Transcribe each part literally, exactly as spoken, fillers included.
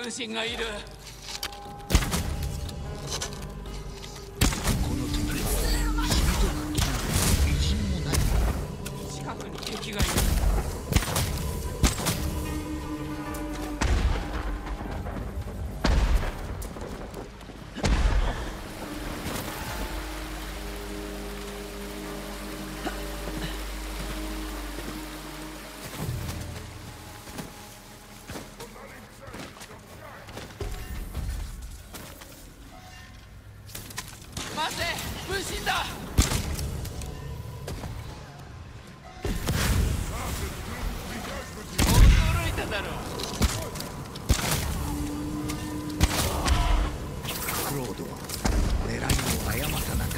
通信がいる。 この敵はしぶとく気など微塵もない。 近くに敵がいる。待て、分身だ。驚いただろう。 クロードは狙いを誤さなかった。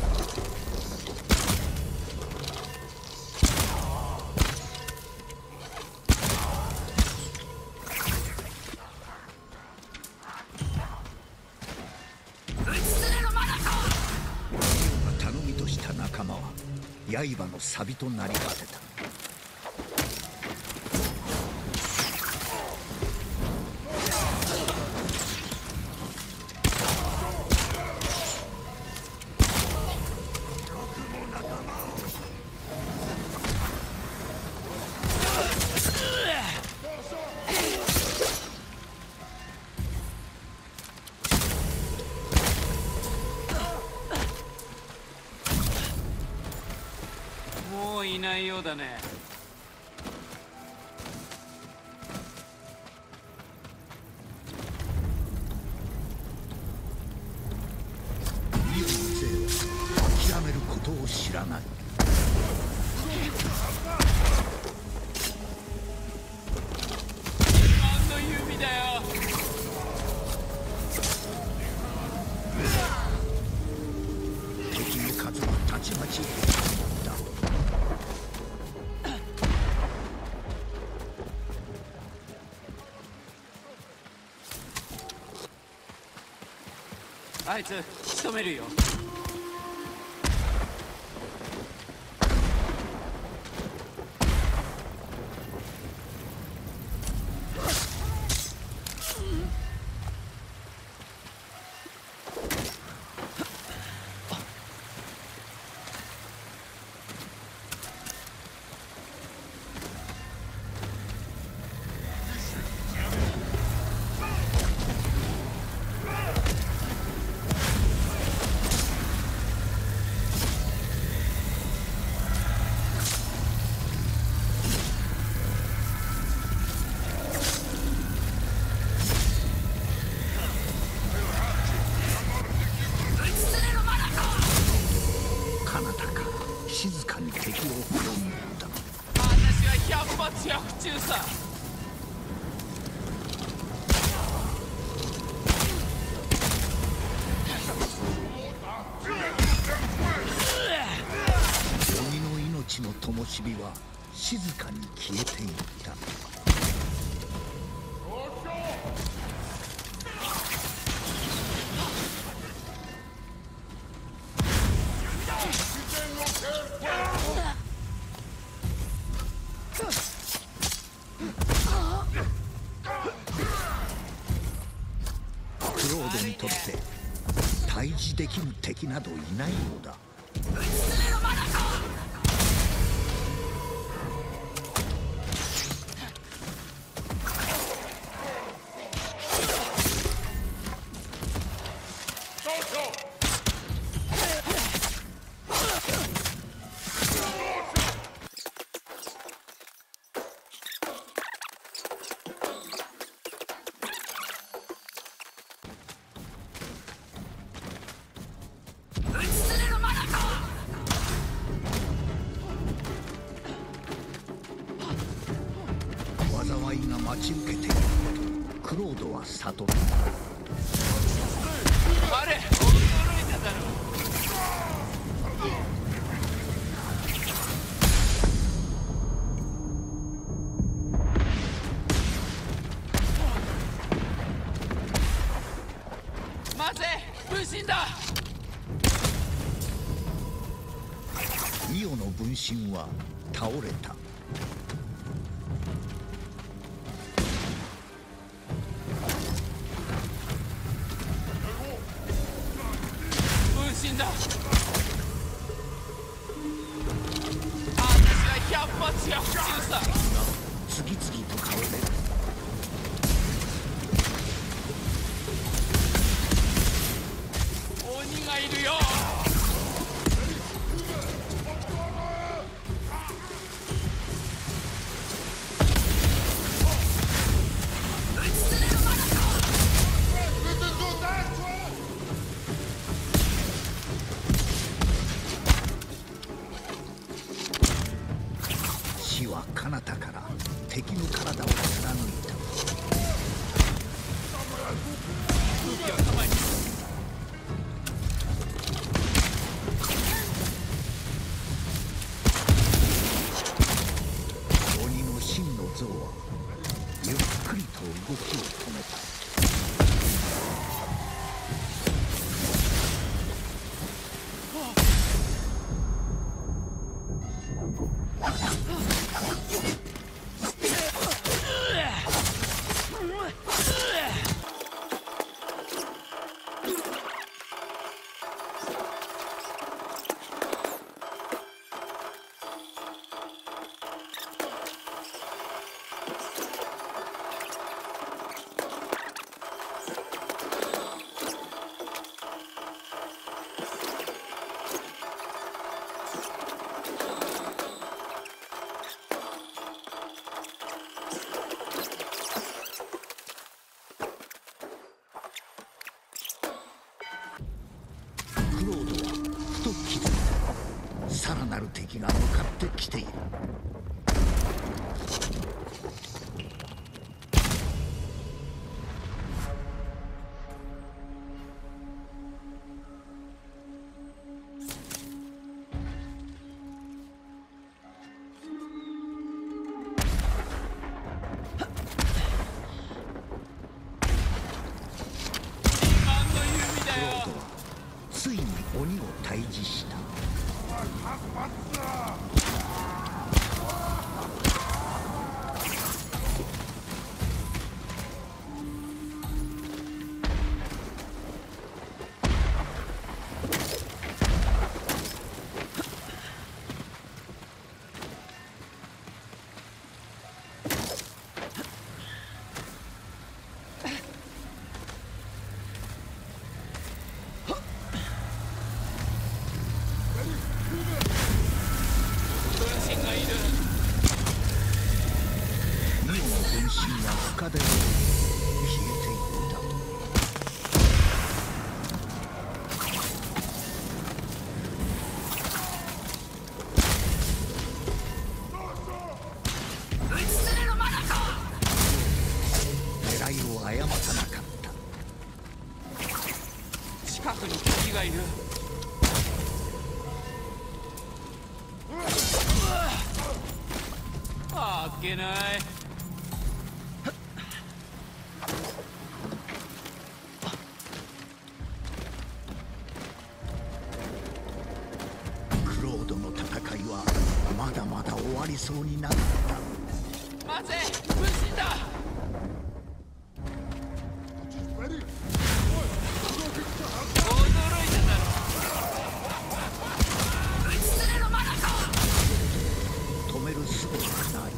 仲間は刃の錆となり果てた。 もういないようだね。 イオの勢は諦めることを知らない。 何の弓だよ。 敵の数はたちまち減っていった。 あいつ仕留めるよ。 静かに敵を葬った。 私は百発百中さ。 鬼の命の灯火は静かに消えていった。クロードにとって対峙できる敵などいないのだ。災いが待ち受けていることクロードは悟った。 あれ、驚いただろう。待て、分身だ。 イオの分身は倒れた。 身だ。私は百発百中さ。 次々と倒れる。 鬼がいるよ。 死は彼方から敵の体を貫いた。鬼の真の像はゆっくりと動きを止めた。クロードはふと気づいた。さらなる敵が向かってきている。ついに鬼を退治した。深手で消えていった。狙いを誤さなかった。 近くに敵がいる。あっけない。 まだまだ終わりそうになった。 待て、分身だ。驚いただろ。 止める術がない。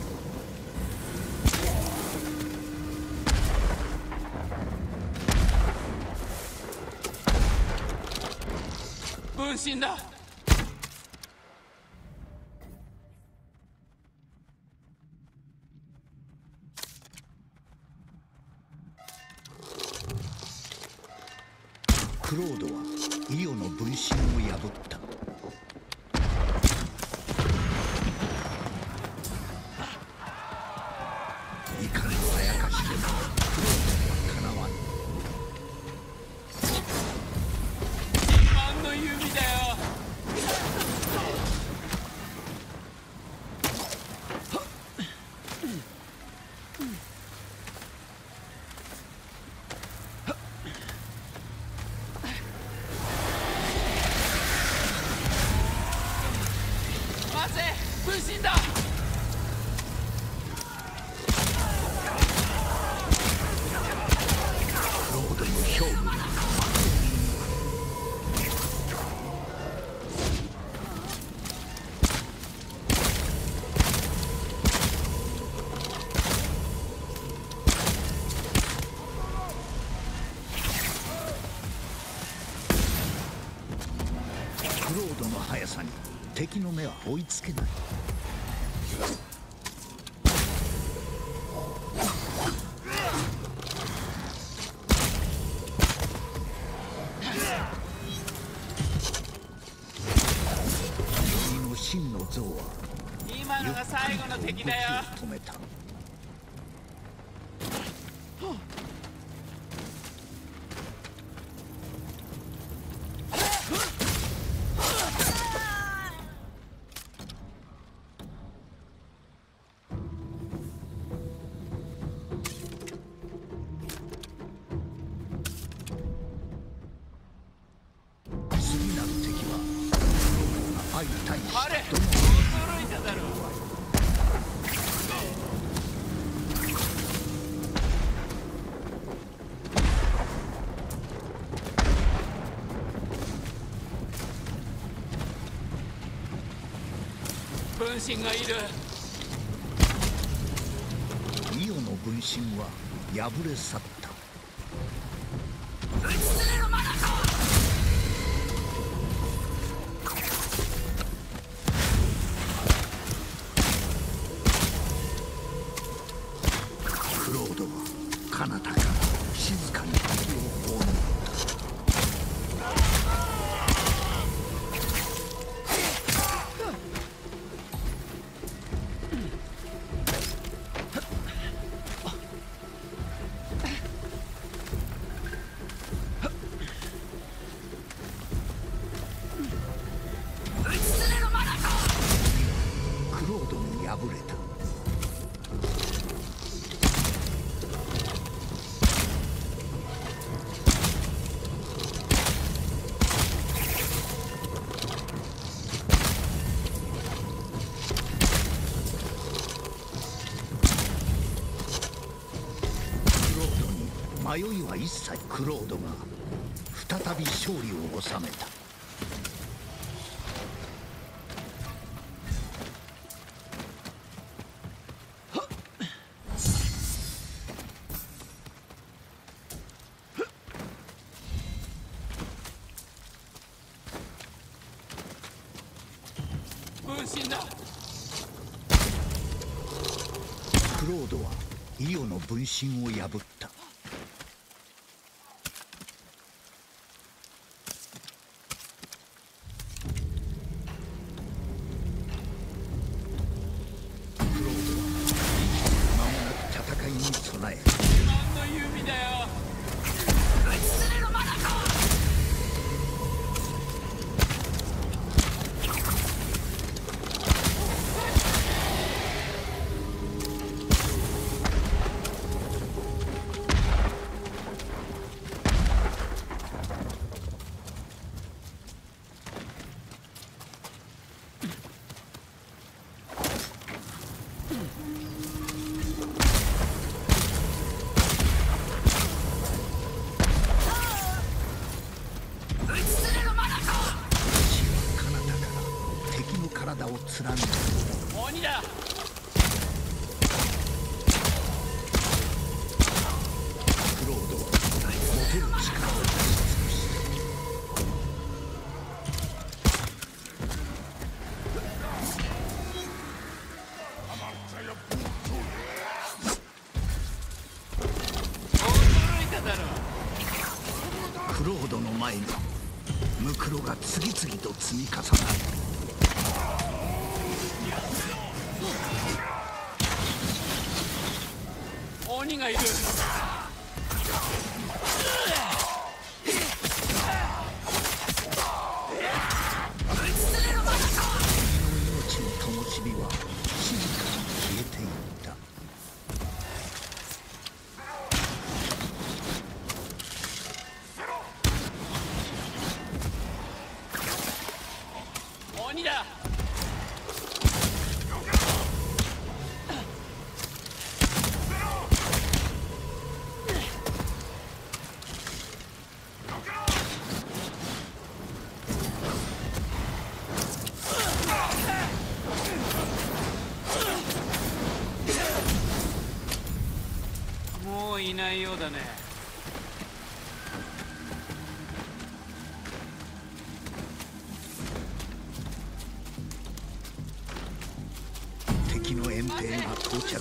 分身だ。 クロードはイオの分身を破った。いかにあやかしてもクロードにはかなわぬ。 自慢の弓だよ。 クロードの速さに敵の目は追いつけない。鬼の真の像は今のが最後の敵だよ。 止めた。 あれ驚いただろう。分身がいる。 イオの分身は破れ去った。クロードは彼方から静かに敵を放る。クロードも敗れた。迷いは一切。クロードが再び勝利を収めた。 分身だ。 クロードはイオの分身を破った。体を貫く鬼だ。 クロードは持てる力を出し尽くした。 驚いただろう。 クロードの前にムクロが次々と積み重なる。 鬼がいる。 命の灯火は静かに消えていった。 鬼だ。もういないようだね。 艇が到着した。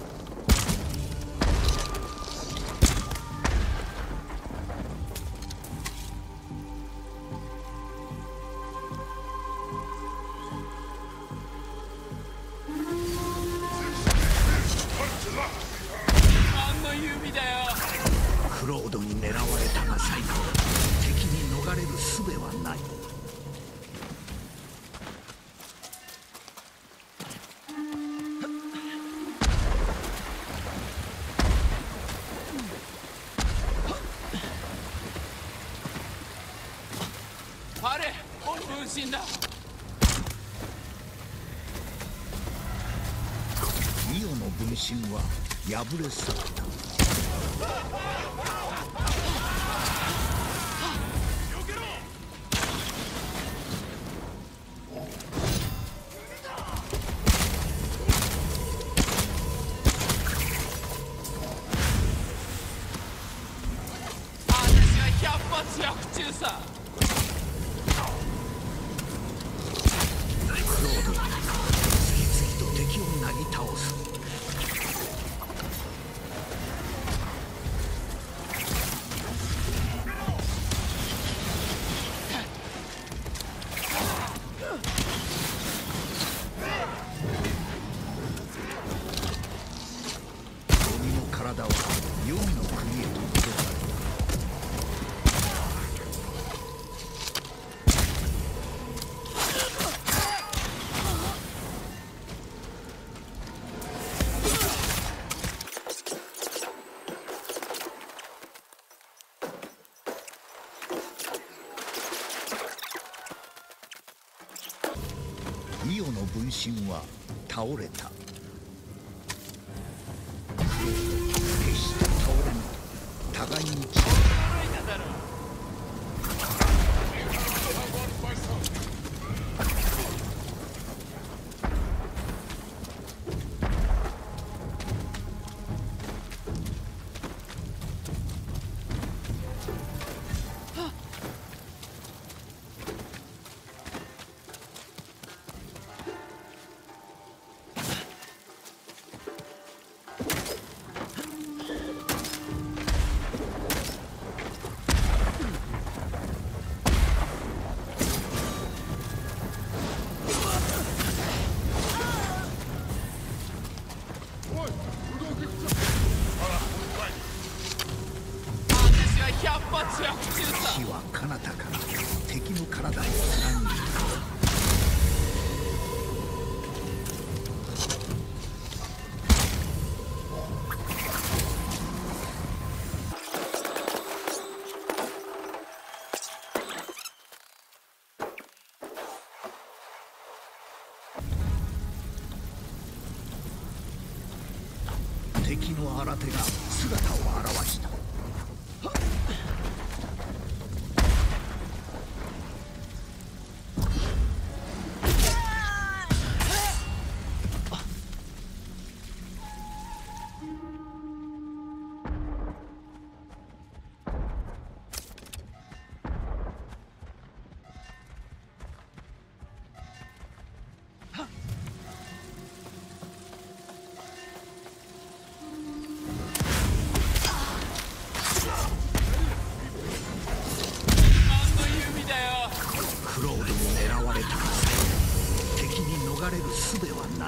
クロードに狙われたが最後、敵に逃れる術はない。 あれ、分身だ。 イオの分身は破れ去った。 百中さ。 クロードは次々と敵をなぎ倒す。鬼の体は黄泉の国へと戻された。イオの分身は倒れた。決して倒れぬ。互いに力を死は彼方から敵の体を貫いた。敵の新手が姿を現した。クロードに狙われたが敵に逃れる術はない。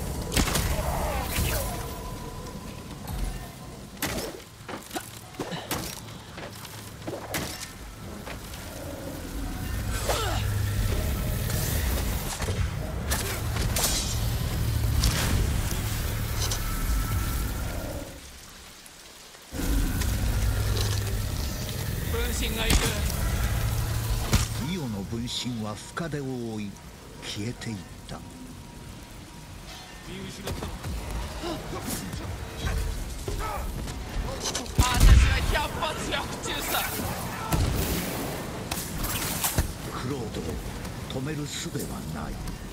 分身がいる。 イオの分身は深手を追い消えていった。 見失ったの。私は百発百中さ。 クロードを止める術はない。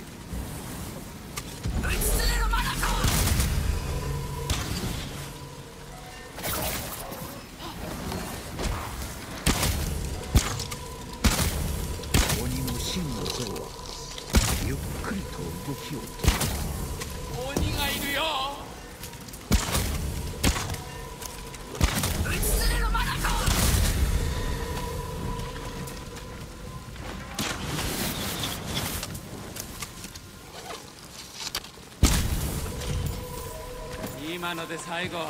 鬼の真の像はゆっくりと動きを止めた。 鬼がい今ので最後。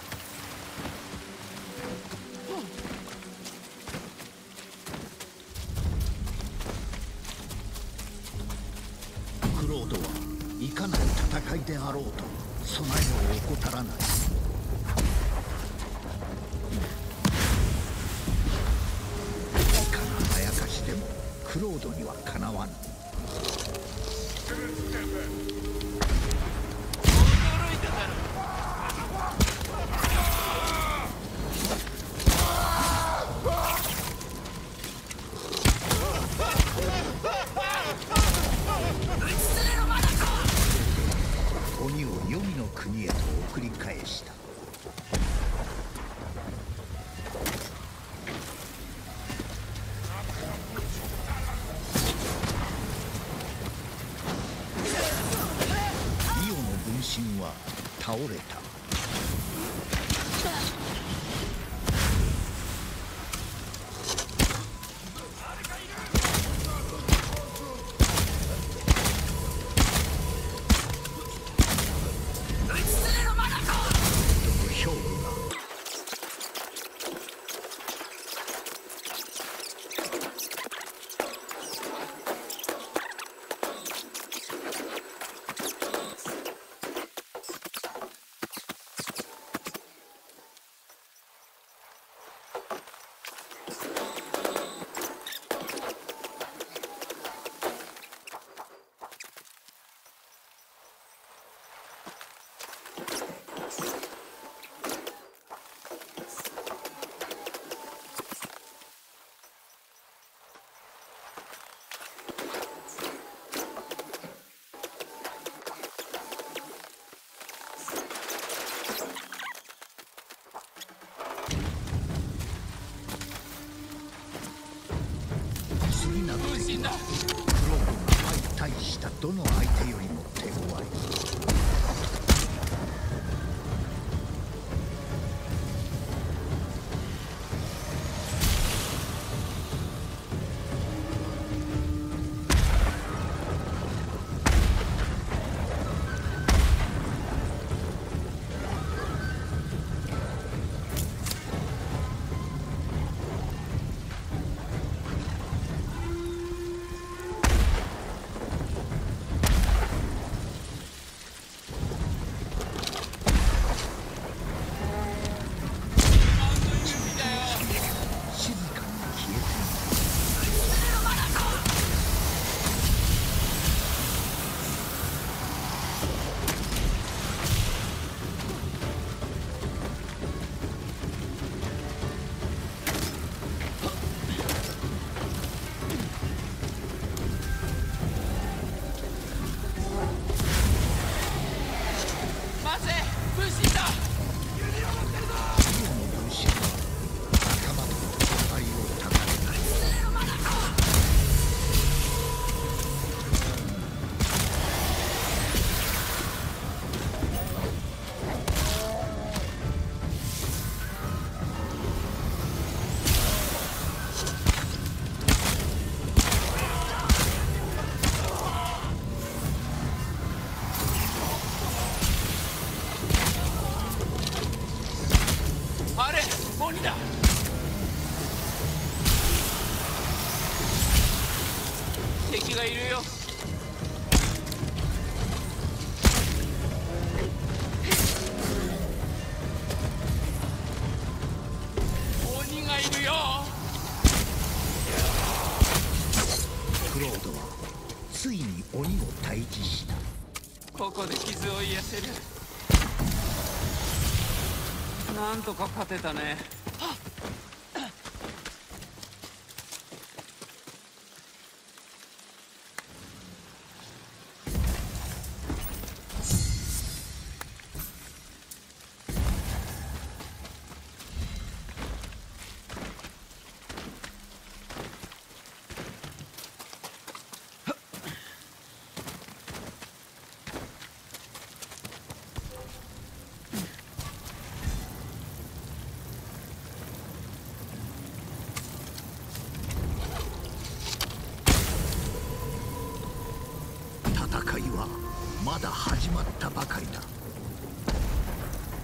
クロードはいかなる戦いであろうと備えを怠らない。いかなあやかしでもクロードにはかなわぬ。 驚いただろ。 鬼を黄泉の国へと送り返した。イオの分身は倒れた。次なる敵はクロードが相対したどの相手よりも手強い。 鬼だ。敵がいるよ。鬼がいるよ。 クロードはついに鬼を退治した。 ここで傷を癒せる。なんとか勝てたね。 戦いはまだ始まったばかりだ。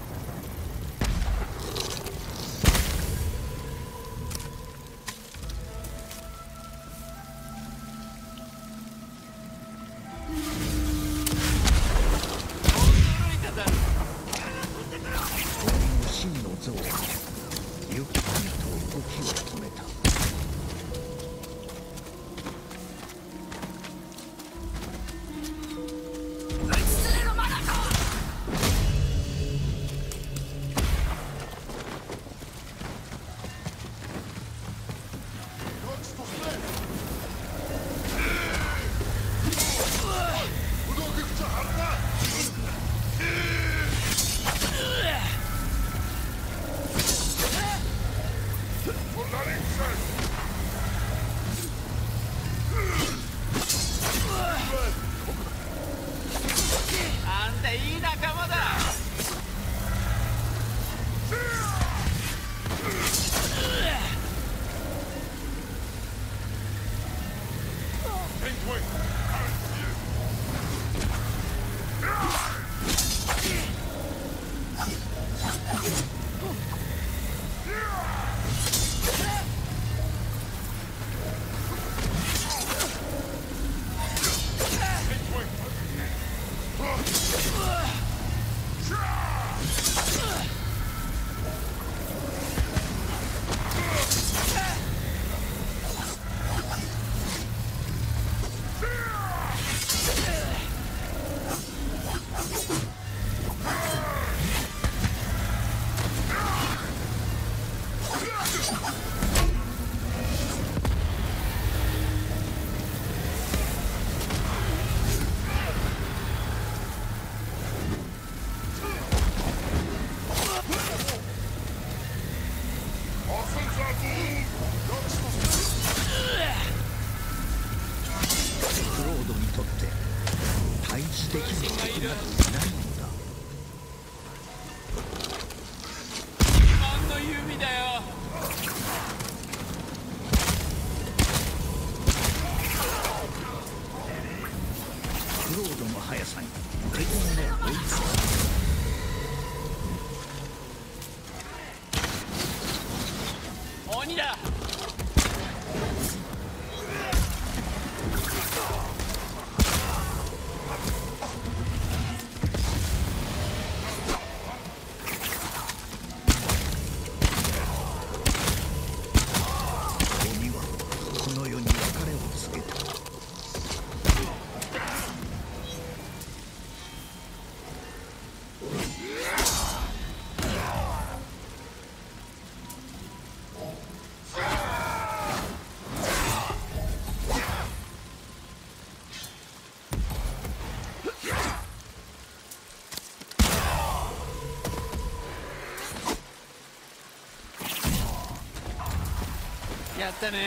やったね。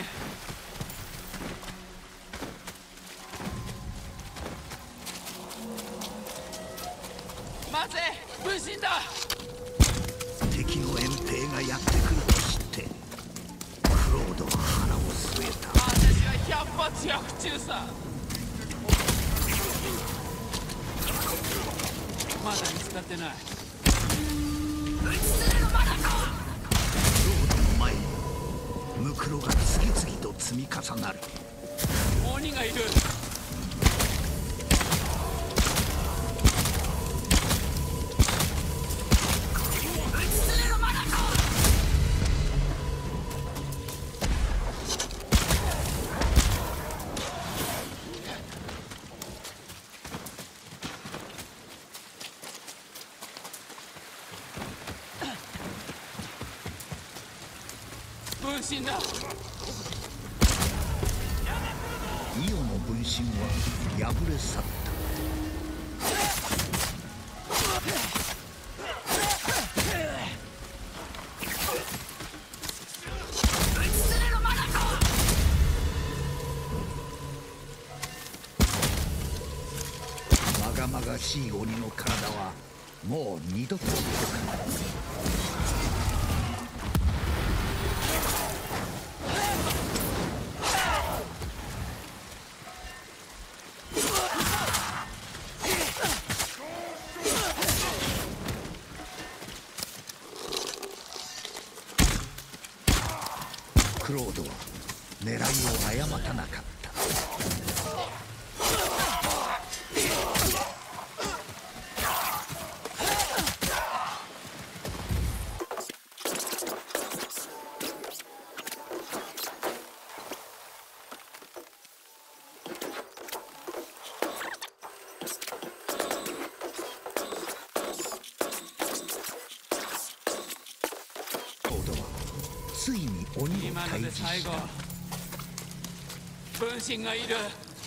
待て、分身だ。 敵の遠征がやってくると知ってクロードは腹を据えた。 私は百発百中さ。まだ見つかってない。クロードの前にムクロが次々と積み重なる。 鬼がいる。分身だ。 イオの分身は破れ去った。まがまがしい鬼の体はもう二度と動かない。クロードは狙いを誤たなかった。ついに鬼を退治した。 分身がいる。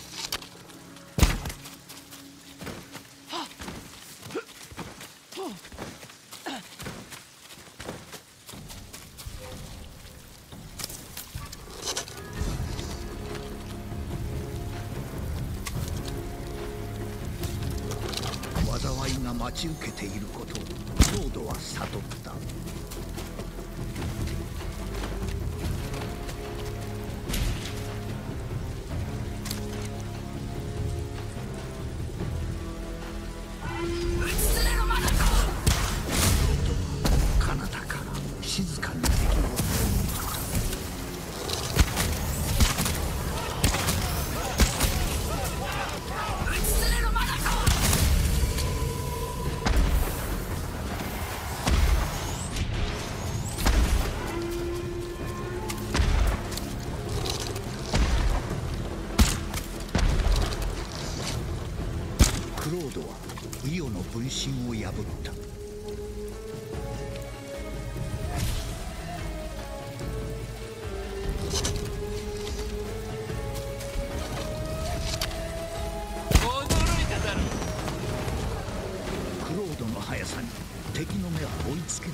災いが待ち受けていることをクロードは悟った。 ロードはイオの分身を破った。クロードの速さに敵の目は追いつけない。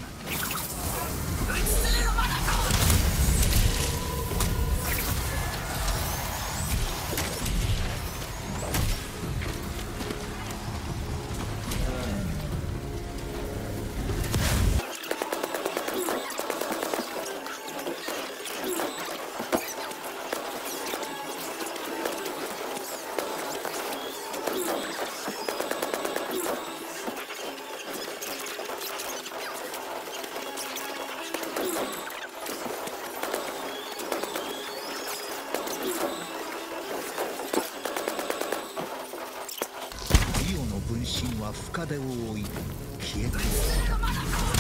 分身は深手を追い消えていった。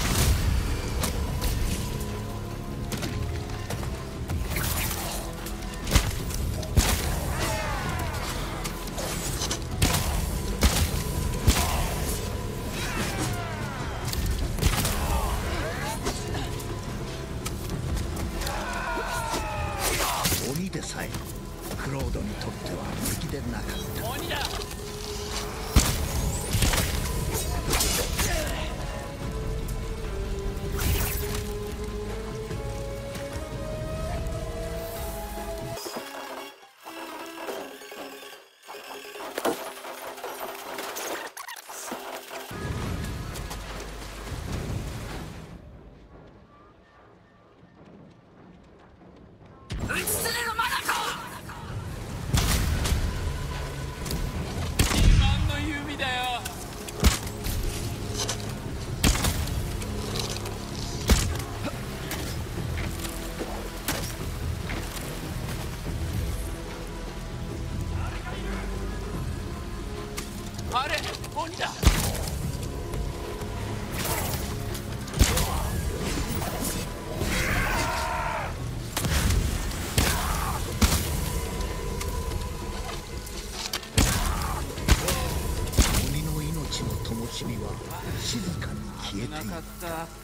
鬼でさえクロードにとっては敵でなかった。鬼だ。あれ、鬼だ。鬼の命の灯火は静かに消えていった。